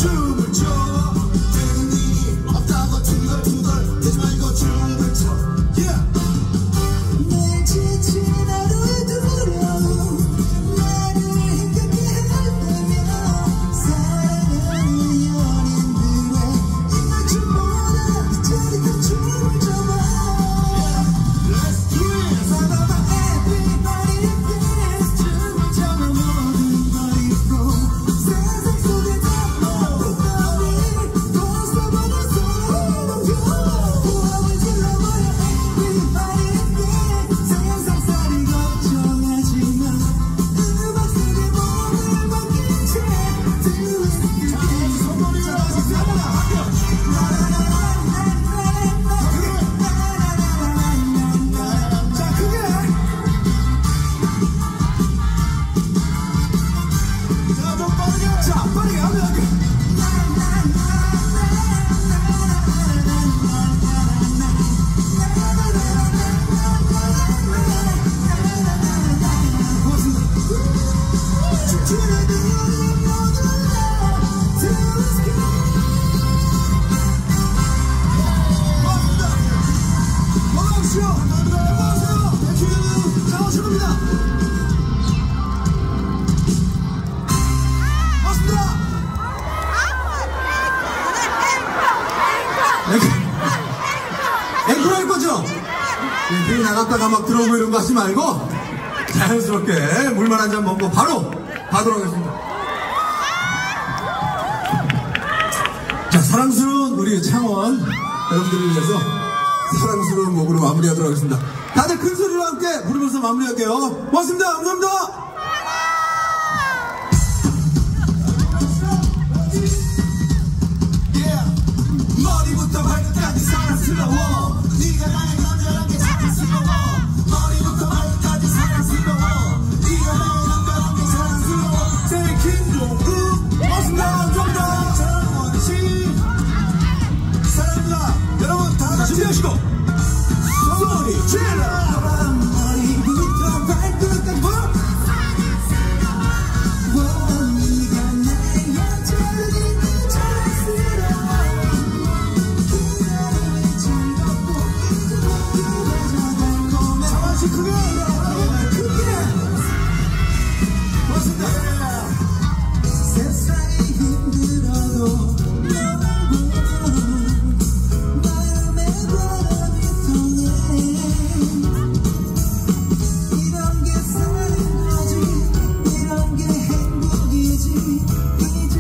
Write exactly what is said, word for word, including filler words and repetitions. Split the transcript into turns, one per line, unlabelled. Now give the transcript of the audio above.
춤을 춰. 되는 일 없다고 둥글둥글 대지 말고 춤을 춰. yeah.
날 지친 하루의 두려움 나를 힘겹게 한다면 사랑하는 연인들의 입맞춤보다 짜릿한 춤을 춰봐.
Let's do it.
사랑아 everybody dance 춤을 춰봐. 모든 body flow 세상 속에 담아 너를 벗어버려 서로 호흡을 질러버려 everybody dance 세상살이 걱정하지마 음악 속에 몸을 맡긴 채 do it again.
손머리 잡아서 하나 합격. 자, 크게. 자, 좀 빠르게. 자, 빠르게 하면 안 돼. 고맙습니다. 안녕하세요. 땡큐. 자, 오십니다. 고맙습니다. 앵콜 할 거죠? 네, 괜히 나갔다가 막 들어오고 이런 거 하지 말고 자연스럽게 물만 한 잔 먹고 바로 가도록 하겠습니다. 자, 사랑스러운 우리 창원 여러분들을 위해서 사랑스러운 곡으로 마무리하도록 하겠습니다. 다들 큰 소리로 함께 부르면서 마무리할게요. 고맙습니다. 감사합니다. Yeah. 머리부터 발끝까지 사랑스러워. 네가 나의 남자란 게 사랑스러워. 머리부터 발끝까지 사랑스러워. 네가 나의 남자란 게 사랑스러워. 제 김종국 고맙습니다. 감사합니다. 장원씨 사랑합니다. 여러분 다 같이 준비하시고 소리 질러. 머리부터 발끝까지 네가 나의 여자를 사랑스러워. 그날의 즐겁고 그래서 달콤해. 장원씨 크게 크게 고맙습니다. 세상이 힘들어도 마음에 바람이 통해. 이런 게 사는 거지 이런 게 행복이지.